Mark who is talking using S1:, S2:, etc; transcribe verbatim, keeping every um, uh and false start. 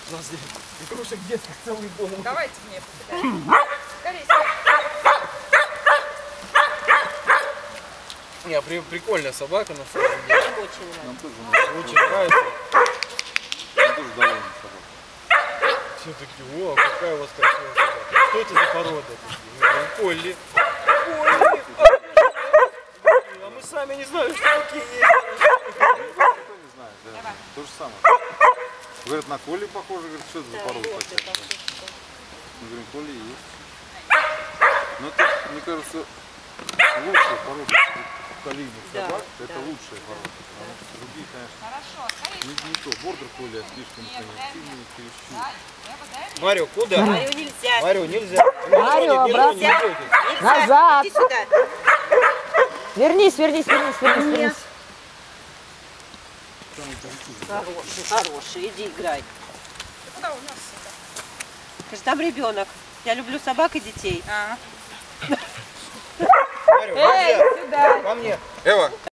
S1: У нас здесь игрушек детских целый дом.
S2: Давайте мне покидаем. Скорее,
S1: Не, при, прикольная собака на самом деле.
S3: Очень
S4: Нам
S3: нравится.
S4: тоже нравится.
S1: Очень нравится.
S4: Нам тоже довольны собакой.
S1: Все такие, о, какая у вас красивая собака. Что это за порода? Такие? Полли. Полли. А мы сами не знали, что такие есть.
S4: Никто не знает, да. То же самое. Говорят, на Колли похоже, говорят, что это за порода такая. Мы говорим, Колли есть. Но это, мне кажется, лучшая порода поколений
S3: Да,
S4: собак.
S3: да,
S4: Это лучшая порода. Потому что другие, конечно,
S2: хорошо, скорее.
S4: не, не то. Бордер Колли, а слишком конъюнктивные, чересчур.
S1: Марио, куда?
S3: Марио нельзя.
S1: Марио, нельзя.
S5: Марио,
S1: Никто не
S5: обратно.
S1: бойтесь.
S5: Назад.
S3: Иди сюда.
S5: Вернись, вернись, вернись, вернись, вернись.
S3: Хороший, хороший. Иди играй.
S2: Куда унесся?
S3: Скажи, там ребенок. Я люблю собак и детей.
S2: А.
S1: Марио,
S5: Эй,
S1: нельзя.
S5: сюда.
S1: Ко мне.
S4: Эва,